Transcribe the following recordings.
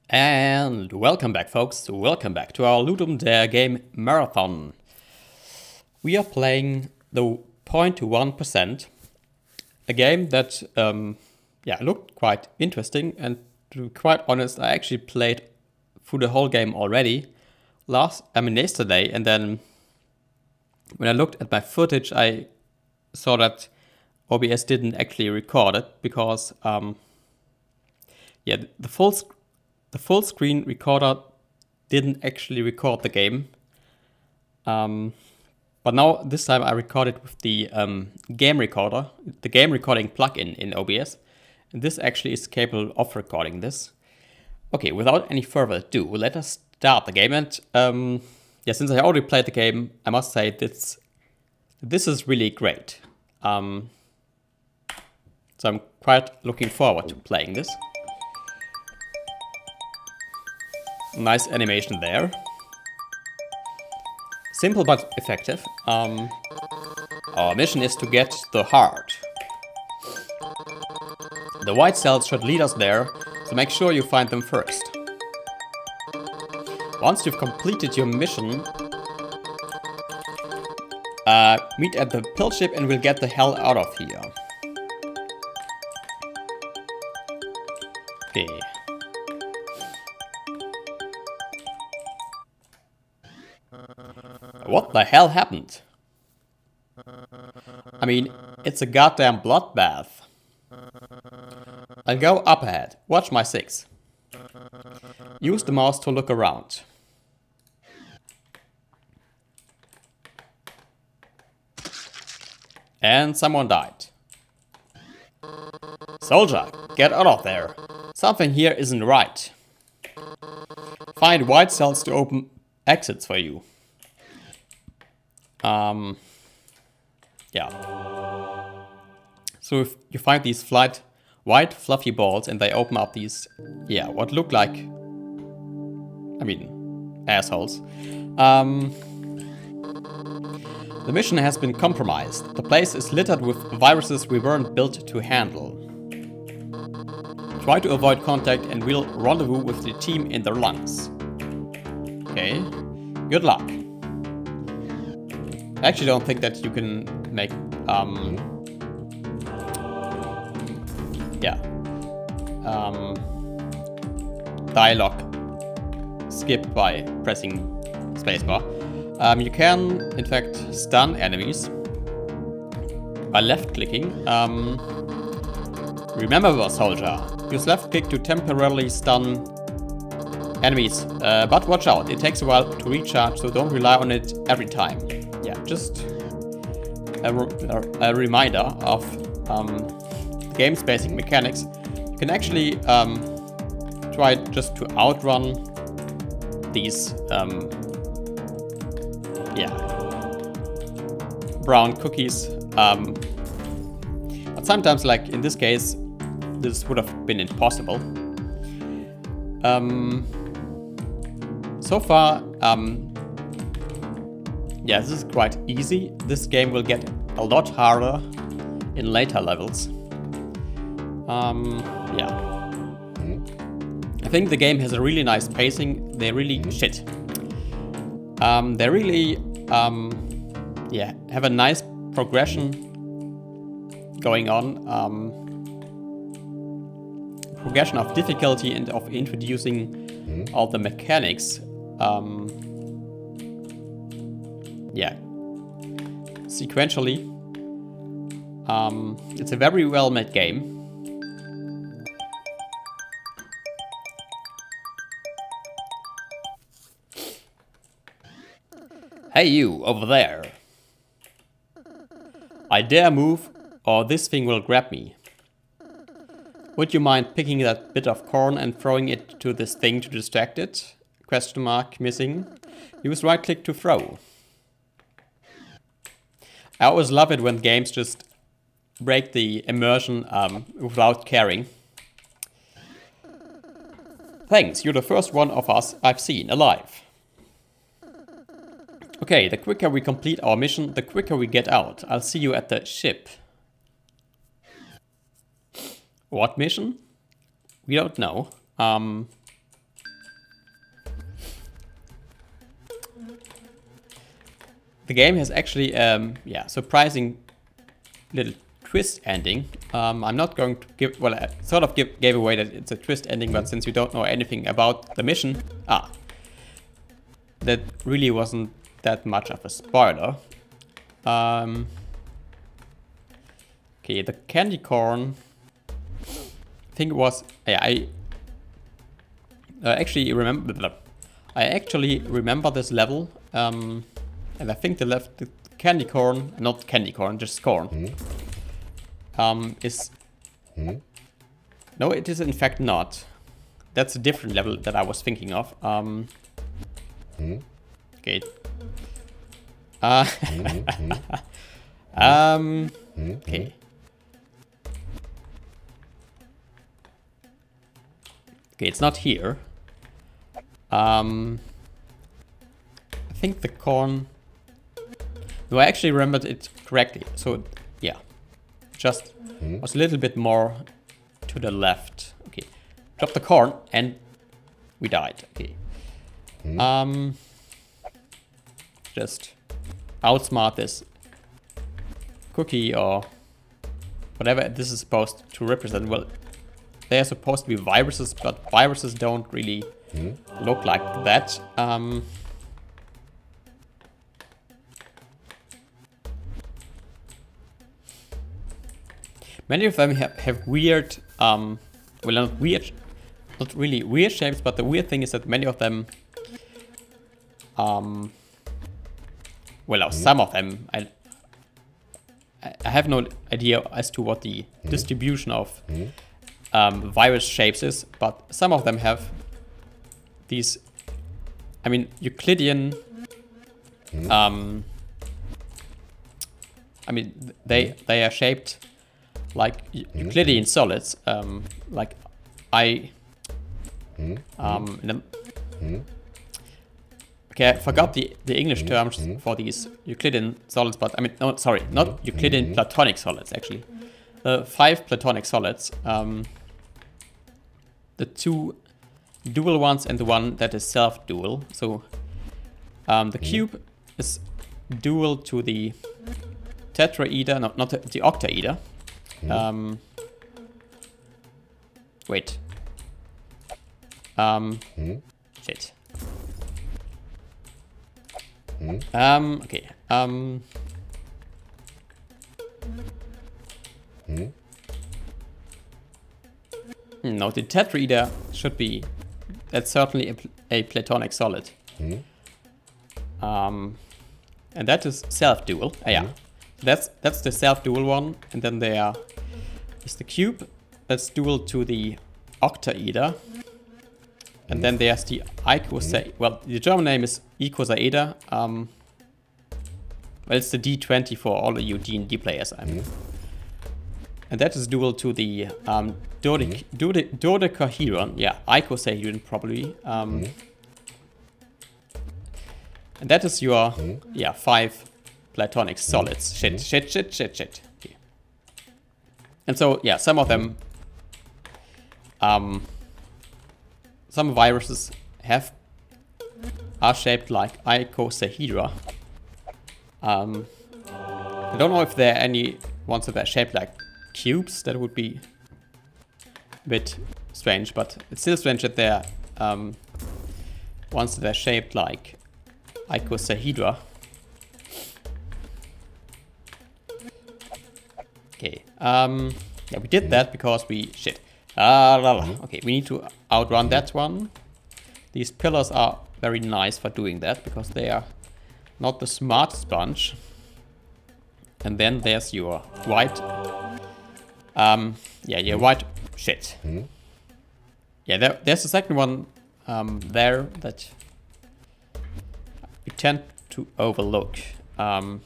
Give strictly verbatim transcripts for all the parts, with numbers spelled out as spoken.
And welcome back, folks. Welcome back to our Ludum Dare game marathon. We are playing the zero point one percent, a game that um, yeah looked quite interesting. And to be quite honest, I actually played through the whole game already last, I mean yesterday. And then when I looked at my footage, I saw that O B S didn't actually record it because um, yeah, the full screen. The full screen recorder didn't actually record the game. Um, but now, this time I recorded with the um, game recorder, the game recording plugin in O B S. And this actually is capable of recording this. Okay, without any further ado, let us start the game. And um, yeah, since I already played the game, I must say this, this is really great. Um, so I'm quite looking forward to playing this. Nice animation there. Simple but effective. Um, our mission is to get the heart. The white cells should lead us there, so make sure you find them first. Once you've completed your mission, uh, meet at the pill ship and we'll get the hell out of here. Okay. What the hell happened? I mean, it's a goddamn bloodbath. I'll go up ahead. Watch my six. Use the mouse to look around. And someone died. Soldier, get out of there. Something here isn't right. Find white cells to open exits for you. Um, yeah. So if you find these flight, white fluffy balls and they open up these, yeah, what look like, I mean, assholes. Um, the mission has been compromised. The place is littered with viruses we weren't built to handle. Try to avoid contact and we'll rendezvous with the team in their lungs. Okay, good luck. I actually don't think that you can make, um, yeah, um, dialogue skip by pressing spacebar. Um, you can, in fact, stun enemies by left-clicking. Um, remember, soldier, use left-click to temporarily stun enemies, uh, but watch out, it takes a while to recharge, so don't rely on it every time. Yeah, just a, a, a reminder of um, the game's basic mechanics. You can actually um, try just to outrun these, um, yeah, brown cookies. Um, but sometimes, like in this case, this would have been impossible. Um, so far, um, yeah, this is quite easy. This game will get a lot harder in later levels. Um, yeah. I think the game has a really nice pacing. They really shit. Um, they really, um, yeah, have a nice progression going on. Um, progression of difficulty and of introducing all the mechanics. Um, Yeah, sequentially, um, it's a very well-made game. Hey you, over there. I dare move, or this thing will grab me. Would you mind picking that bit of corn and throwing it to this thing to distract it? Question mark missing. Use right-click to throw. I always love it when games just break the immersion um, without caring. Thanks, you're the first one of us I've seen alive. Okay, the quicker we complete our mission, the quicker we get out. I'll see you at the ship. What mission? We don't know. Um, the game has actually, um, yeah, surprising little twist ending. Um, I'm not going to give, well, I sort of give, gave away that it's a twist ending, but since you don't know anything about the mission, ah, that really wasn't that much of a spoiler. Um, okay, the candy corn, I think it was, yeah, I uh, actually remember, I actually remember this level, um, and I think the left, the candy corn, not candy corn, just corn, mm. um, is, mm. no, it is in fact not. That's a different level that I was thinking of. Um, mm. Okay. Uh, mm-hmm. um, mm-hmm. Okay. Okay, it's not here. Um, I think the corn... No, I actually remembered it correctly. So, yeah. Just mm-hmm. was a little bit more to the left. Okay. Drop the corn and we died. Okay. Mm-hmm. Um, just outsmart this cookie or whatever this is supposed to represent. Well, they are supposed to be viruses, but viruses don't really mm-hmm. look like that. Um, many of them have, have weird, um, well, not weird, not really weird shapes, but the weird thing is that many of them, um, well, mm-hmm. some of them, I, I have no idea as to what the mm-hmm. distribution of mm-hmm. um, virus shapes is, but some of them have these, I mean, Euclidean, mm-hmm. um, I mean, they they are shaped like Euclidean solids, um, like I, um, and then, mm-hmm. okay, I forgot the, the English terms mm-hmm. for these Euclidean solids, but I mean, no, sorry, not Euclidean mm-hmm. platonic solids, actually. The five platonic solids, um, the two dual ones and the one that is self-dual. So um, the mm-hmm. cube is dual to the tetraeder, no, not the, the octaeder. Mm-hmm. Um, wait. Um, mm-hmm. Shit. Mm-hmm. Um, okay. Um, mm-hmm. No, the tetraeder should be, that's certainly a, a platonic solid. Mm-hmm. Um, and that is self-dual. Ah, yeah. Mm-hmm. That's that's the self-dual one, and then there is the cube that's dual to the octaeder, and mm. then there's the icosaeder. Mm. Well, the German name is icosaeder. Um, well, it's the D twenty for all of you D and D players. I mean, mm. and that is dual to the um, dodec mm. dode dodecahedron. Yeah, icosaedron probably. Um, mm. And that is your mm. yeah five. Platonic solids. Mm-hmm. Shit, shit, shit, shit, shit. Okay. And so, yeah, some of them, um, some viruses have, are shaped like icosahedra. Um, I don't know if there are any ones that are shaped like cubes. That would be a bit strange, but it's still strange that there are um, ones that are shaped like icosahedra. Okay, um, yeah, we did that because we, shit, ah, la, la. Okay, we need to outrun that one. These pillars are very nice for doing that because they are not the smartest bunch. And then there's your white, um, yeah, your white, shit. Yeah, there, there's the second one, um, there that we tend to overlook. Um,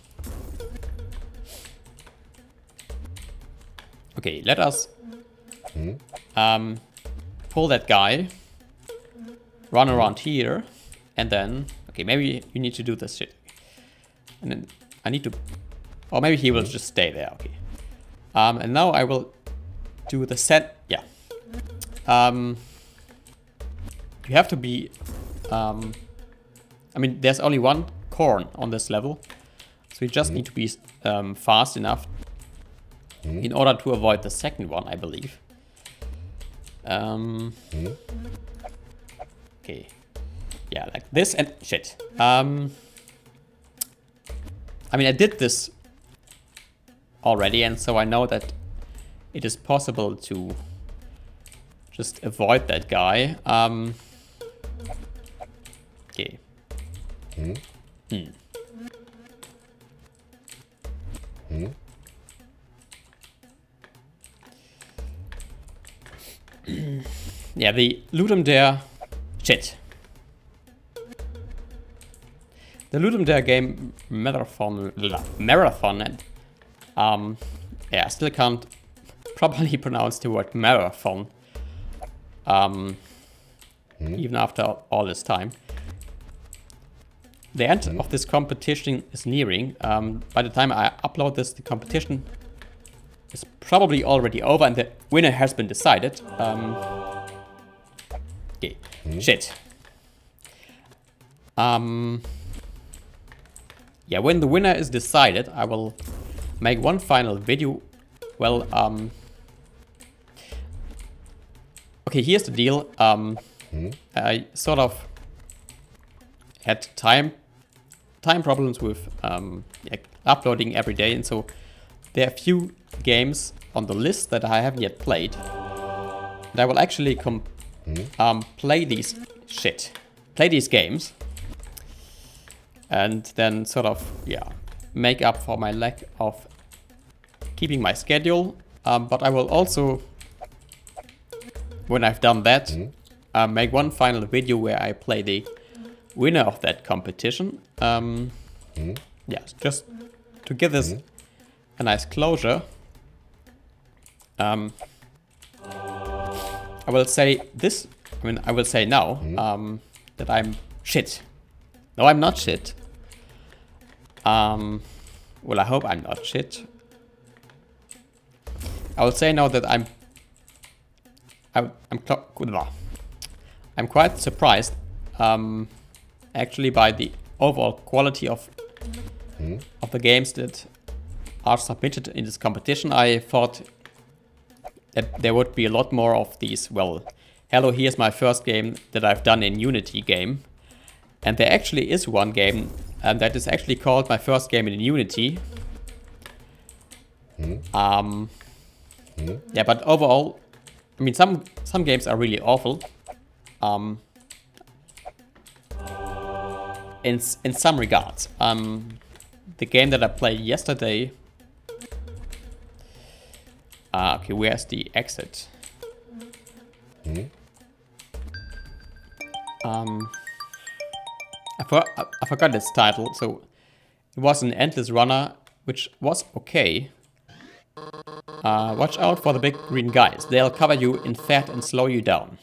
Okay, let us um, pull that guy, run around here, and then, okay, maybe you need to do this shit. And then I need to, or maybe he will just stay there, okay. Um, and now I will do the set, yeah. Um, you have to be, um, I mean, there's only one corn on this level. So you just need to be um, fast enough in order to avoid the second one, I believe. Um, okay. Yeah, like this and shit. Um, I mean, I did this already, and so I know that it is possible to just avoid that guy. Um, okay. Hmm. Hmm. Yeah, the Ludum Dare... Shit. The Ludum Dare game marathon... Marathon and... Um, yeah, I still can't properly pronounce the word marathon. Um, hmm. Even after all this time. The end hmm. of this competition is nearing. Um, by the time I upload this, the competition is probably already over and the winner has been decided. Um, okay. Hmm. Shit. Um, yeah, when the winner is decided, I will make one final video. Well, um... okay, here's the deal. Um, hmm. I sort of had time time problems with um, like uploading every day, and so there are a few games on the list that I haven't yet played. And I will actually com hmm. um, play these shit, play these games, and then sort of yeah make up for my lack of keeping my schedule. Um, but I will also, when I've done that, mm. uh, make one final video where I play the winner of that competition. Um, mm. Yeah, just to give this mm. a nice closure. Um, I will say this, I mean, I will say now mm. um, that I'm shit. No, I'm not shit. Um, well, I hope I'm not shit. I will say now that I'm I'm I'm, I'm quite surprised um, actually by the overall quality of mm. of the games that are submitted in this competition. I thought that there would be a lot more of these, well, hello, here's my first game that I've done in Unity game. And there actually is one game um, that is actually called my first game in Unity. Mm. Um, mm. Yeah, but overall, I mean, some some games are really awful. Um, in in some regards, um, the game that I played yesterday. Ah, okay, where's the exit? Mm. Um, I, for, I forgot its title. So it was an endless runner, which was okay. Uh, watch out for the big green guys. They'll cover you in fat and slow you down.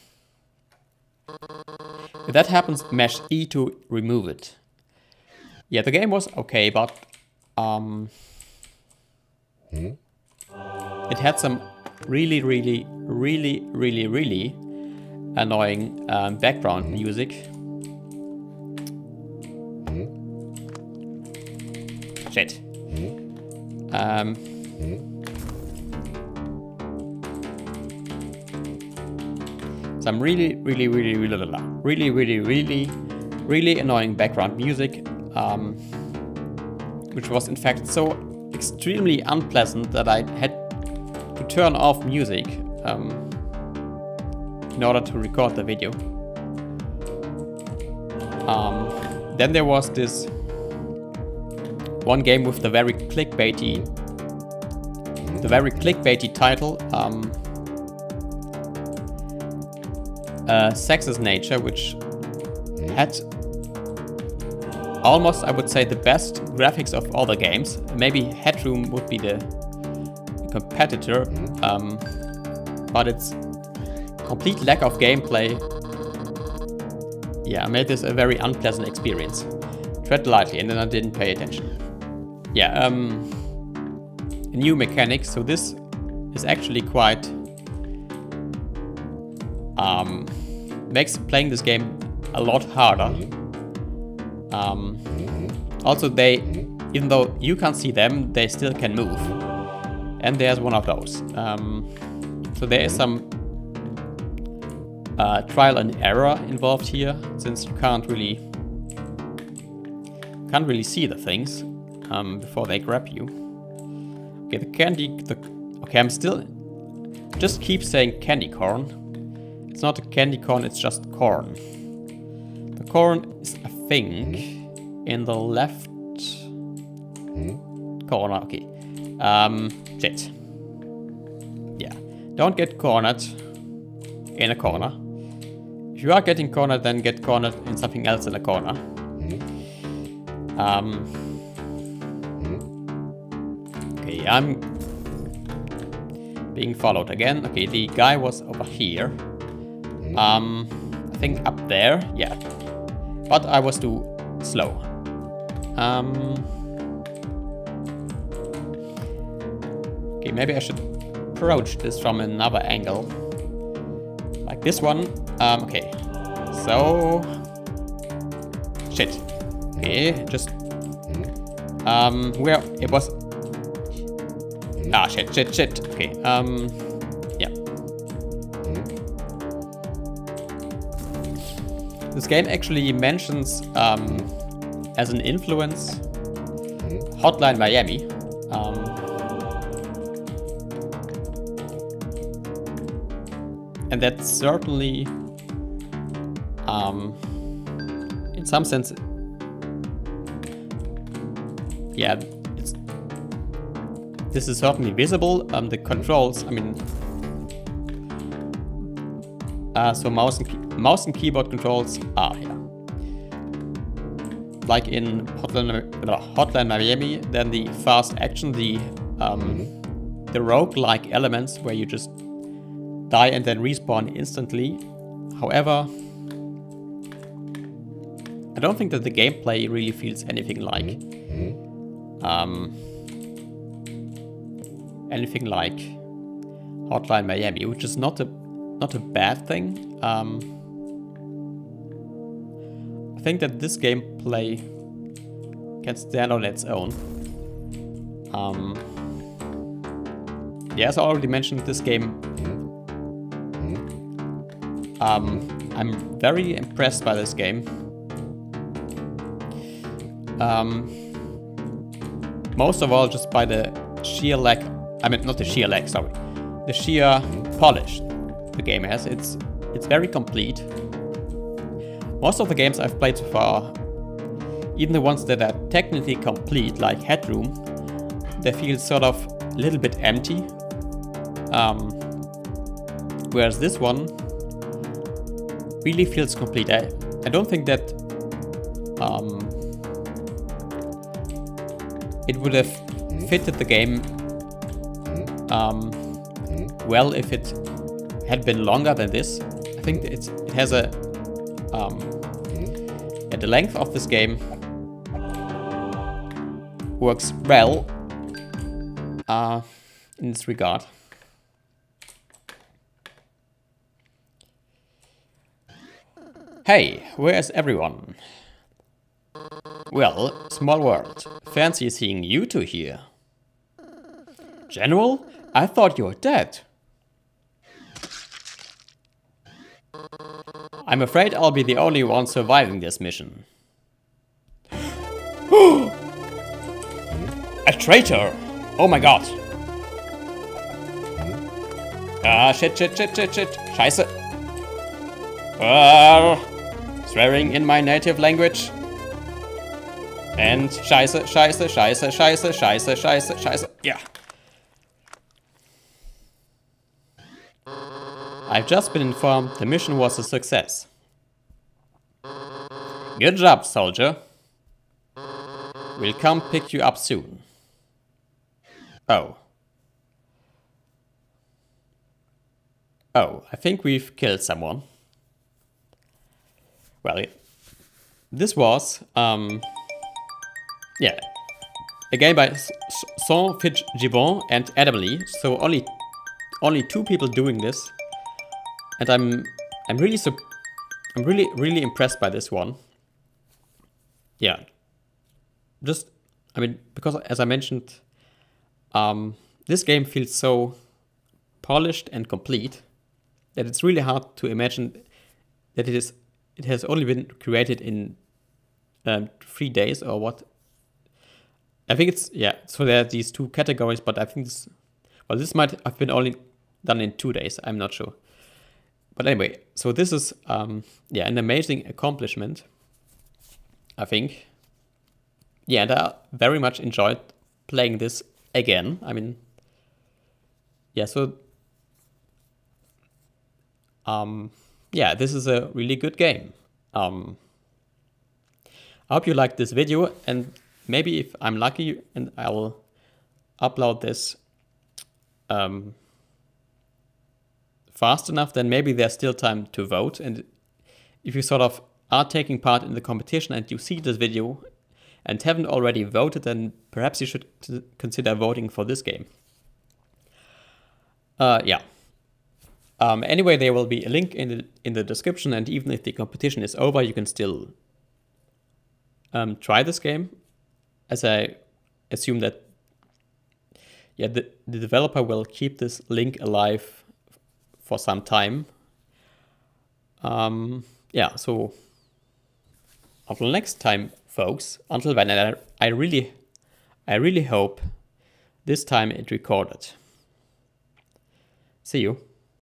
If that happens, mash E to remove it. Yeah, the game was okay, but um, hmm? it had some really, really, really, really, really annoying um, background hmm? music. Hmm? Shit. Hmm? Um, hmm? Some really, really, really, really, really, really, really, really annoying background music, um, which was in fact so extremely unpleasant that I had to turn off music um, in order to record the video. Um, then there was this one game with the very clickbaity, the very clickbaity title. Um, Uh, Sex's Nature, which had almost, I would say, the best graphics of all the games. Maybe Headroom would be the competitor, um, but its complete lack of gameplay, yeah, made this a very unpleasant experience. Tread lightly, and then I didn't pay attention. Yeah, um, a new mechanic, so this is actually quite Um, makes playing this game a lot harder. Um, also, they even though you can't see them, they still can move. And there's one of those. Um, so there is some uh, trial and error involved here, since you can't really can't really see the things um, before they grab you. Okay, the candy. The, okay, I'm still just keep saying candy corn. It's not a candy corn. It's just corn. The corn is, I think, in the left corner. Okay. Um, shit. Yeah. Don't get cornered in a corner. If you are getting cornered, then get cornered in something else in a corner. Um. Okay, I'm being followed again. Okay, the guy was over here. Um, I think up there. Yeah. But I was too slow. Um. Okay, maybe I should approach this from another angle. Like this one. Um, okay. So... Shit. Okay, just... Um, where it was... Ah, shit, shit, shit. Okay, um... yeah. This game actually mentions, um, as an influence, Hotline Miami. Um... And that's certainly, um, in some sense, yeah, it's, this is certainly visible. Um, the controls, I mean, uh, so mouse and, key, mouse and keyboard controls are here. Like in Hotline, Hotline Miami, then the fast action, the, um, the rogue-like elements where you just die and then respawn instantly. However, I don't think that the gameplay really feels anything like um, anything like Hotline Miami, which is not a not a bad thing. Um, I think that this gameplay can stand on its own. Um, yeah, as I already mentioned, this game. Um, I'm very impressed by this game. Um, most of all, just by the sheer lack, I mean, not the sheer lack, sorry, the sheer polish the game has. It's it's very complete. Most of the games I've played so far, even the ones that are technically complete, like Headroom, they feel sort of a little bit empty. Um, whereas this one really feels complete. I, I don't think that um, it would have fitted the game um, well if it had been longer than this. I think it's, it has a... Um, yeah, the length of this game works well uh, in this regard. Hey, where's everyone? Well, small world. Fancy seeing you two here. General? I thought you were dead. I'm afraid I'll be the only one surviving this mission. A traitor! Oh my god. Ah, shit, shit, shit, shit, shit. Scheiße. Ah. Swearing in my native language. And scheiße, scheiße, scheiße, scheiße, scheiße, scheiße, scheiße. Yeah. I've just been informed the mission was a success. Good job, soldier. We'll come pick you up soon. Oh. Oh, I think we've killed someone. Well, this was, um, yeah, a game by Saint-Fitz-Gibbon and Adam Lee, so only, only two people doing this, and I'm, I'm really, I'm really, really impressed by this one. Yeah, just I mean, because as I mentioned, um, this game feels so polished and complete that it's really hard to imagine that it is it has only been created in um, three days or what. I think it's, yeah, so there are these two categories, but I think this, well, this might have been only done in two days, I'm not sure. But anyway, so this is, um, yeah, an amazing accomplishment, I think. Yeah, and I very much enjoyed playing this again. I mean, yeah, so, um, yeah, this is a really good game. Um, I hope you liked this video, and maybe if I'm lucky and I will upload this um, fast enough, then maybe there's still time to vote. And if you sort of are taking part in the competition and you see this video and haven't already voted, then perhaps you should consider voting for this game. Uh, yeah. Um, anyway, there will be a link in the in the description, and even if the competition is over, you can still um, try this game, as I assume that yeah the, the developer will keep this link alive for some time. Um, yeah, so until next time, folks. Until then, I, I really, I really hope this time it recorded. See you.